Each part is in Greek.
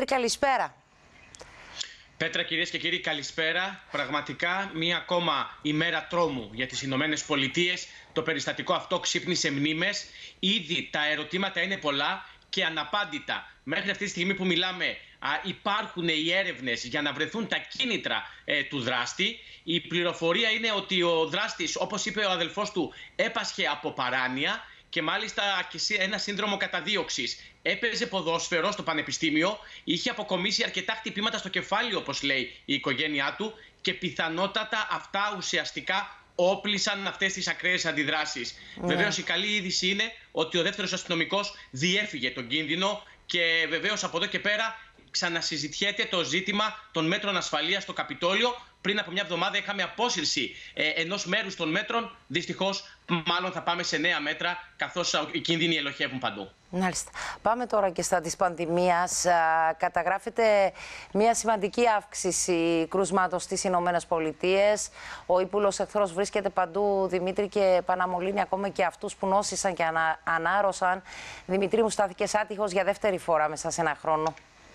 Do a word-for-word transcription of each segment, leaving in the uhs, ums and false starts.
Δημήτρη, καλησπέρα. Πέτρα, κυρίες και κύριοι, καλησπέρα. Πραγματικά μία ακόμα ημέρα τρόμου για τις Ηνωμένες Πολιτείες. Το περιστατικό αυτό ξύπνησε μνήμες. Ήδη τα ερωτήματα είναι πολλά και αναπάντητα. Μέχρι αυτή τη στιγμή που μιλάμε α, υπάρχουν οι έρευνες για να βρεθούν τα κίνητρα ε, του δράστη. Η πληροφορία είναι ότι ο δράστης, όπως είπε ο αδελφός του, έπασχε από παράνοια και μάλιστα και ένα σύνδρομο καταδίωξης. Έπαιζε ποδόσφαιρο στο πανεπιστήμιο, είχε αποκομίσει αρκετά χτυπήματα στο κεφάλι, όπως λέει η οικογένειά του, και πιθανότατα αυτά ουσιαστικά όπλησαν αυτές τις ακραίες αντιδράσεις. Ναι. Βεβαίως η καλή είδηση είναι ότι ο δεύτερος αστυνομικός διέφυγε τον κίνδυνο και βεβαίως από εδώ και πέρα ξανασυζητιέται το ζήτημα των μέτρων ασφαλείας στο Καπιτόλιο. Πριν από μια εβδομάδα είχαμε απόσυρση ε, ενός μέρους των μέτρων. Δυστυχώς, μάλλον θα πάμε σε νέα μέτρα, καθώς οι κίνδυνοι ελοχεύουν παντού. Μάλιστα. Πάμε τώρα και στα της πανδημίας. Καταγράφεται μια σημαντική αύξηση κρούσματος στις Ηνωμένες Πολιτείες. Ο ύπουλος εχθρός βρίσκεται παντού, Δημήτρη, και παναμολύνει ακόμα και αυτούς που νόσησαν και ανα... ανάρρωσαν. Δημήτρη μου, στάθηκες άτυχος για δεύτερη φορά μέσα σε ένα χρόνο.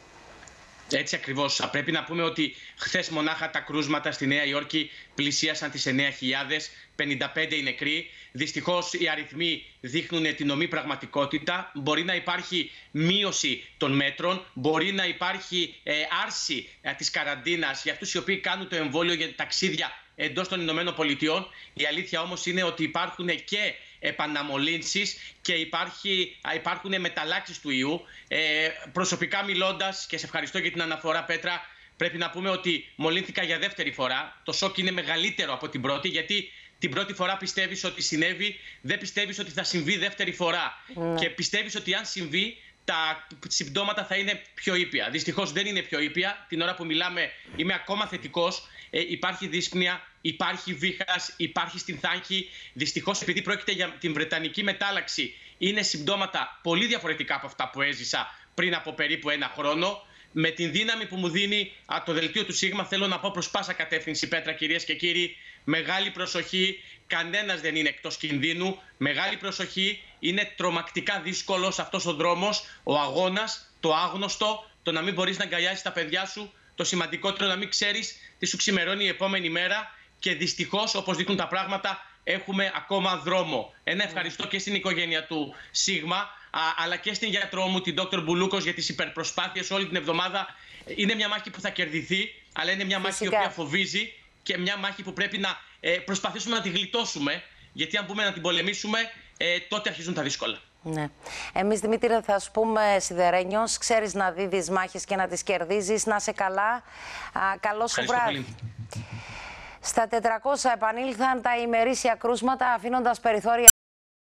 Έτσι ακριβώς. Πρέπει να πούμε ότι χθες μονάχα τα κρούσματα στη Νέα Υόρκη πλησίασαν τις εννέα χιλιάδες, πενήντα πέντε οι νεκροί. Δυστυχώς οι αριθμοί δείχνουν την ομή πραγματικότητα. Μπορεί να υπάρχει μείωση των μέτρων, μπορεί να υπάρχει ε, άρση ε, της καραντίνας για αυτούς οι οποίοι κάνουν το εμβόλιο για ταξίδια εντός των Ηνωμένων Πολιτειών. Η αλήθεια όμως είναι ότι υπάρχουν και επαναμολύνσεις και υπάρχει, υπάρχουν μεταλλάξεις του ιού. Ε, προσωπικά μιλώντας, και σε ευχαριστώ για την αναφορά, Πέτρα, πρέπει να πούμε ότι μολύνθηκα για δεύτερη φορά. Το σοκ είναι μεγαλύτερο από την πρώτη, γιατί την πρώτη φορά πιστεύεις ότι συνέβη, δεν πιστεύεις ότι θα συμβεί δεύτερη φορά. Mm. Και πιστεύεις ότι αν συμβεί, τα συμπτώματα θα είναι πιο ήπια. Δυστυχώς δεν είναι πιο ήπια. Την ώρα που μιλάμε είμαι ακόμα θετικός. Ε, υπάρχει δύσπνοια, υπάρχει βήχας, υπάρχει στυνθάγχη. Δυστυχώς, επειδή πρόκειται για την βρετανική μετάλλαξη, είναι συμπτώματα πολύ διαφορετικά από αυτά που έζησα πριν από περίπου ένα χρόνο. Με την δύναμη που μου δίνει α, το δελτίο του Σίγμα, θέλω να πω προς πάσα κατεύθυνση, Πέτρα, κυρίες και κύριοι, μεγάλη προσοχή. Κανένας δεν είναι εκτός κινδύνου. Μεγάλη προσοχή. Είναι τρομακτικά δύσκολος αυτός ο δρόμος, ο αγώνας, το άγνωστο, το να μην μπορείς να αγκαλιάσεις τα παιδιά σου. Το σημαντικότερο να μην ξέρεις τι σου ξημερώνει η επόμενη μέρα. Και δυστυχώς, όπως δείχνουν τα πράγματα, έχουμε ακόμα δρόμο. Ένα ευχαριστώ και στην οικογένεια του Σίγμα, α, αλλά και στην γιατρό μου, την Δόκτωρ Μπουλούκος, για τις υπερπροσπάθειες όλη την εβδομάδα. Είναι μια μάχη που θα κερδιθεί, αλλά είναι μια μάχη Φυσικά. η οποία φοβίζει και μια μάχη που πρέπει να ε, προσπαθήσουμε να τη γλιτώσουμε. Γιατί αν πούμε να την πολεμήσουμε, ε, τότε αρχίζουν τα δύσκολα. Ναι. Εμείς, Δημήτρη, θα σου πούμε σιδερένιος, ξέρεις να δίδεις μάχες και να τις κερδίζεις. Να είσαι καλά. Α, καλό σου βράδυ. Στα τετρακόσια επανήλθαν τα ημερήσια κρούσματα, αφήνοντας περιθώρια